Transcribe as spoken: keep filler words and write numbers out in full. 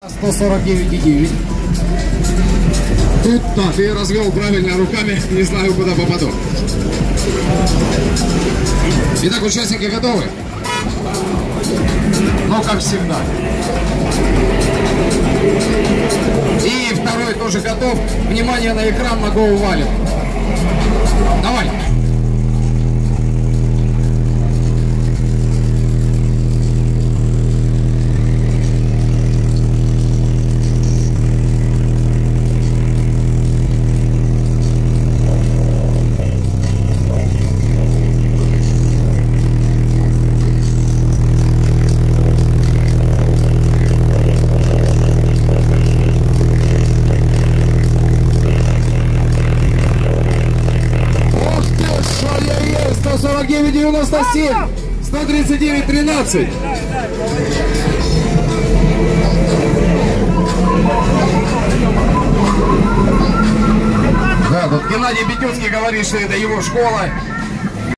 сто сорок девять и девять. Тут, да, ты развел правильно руками, не знаю, куда попаду. Итак, участники готовы? Ну, как всегда. И второй тоже готов. Внимание на экран, на голову валим. Давай. сто сорок девять девяносто семь, сто тридцать девять тринадцать. Да, тут Геннадий Бетюцкий говорит, что это его школа.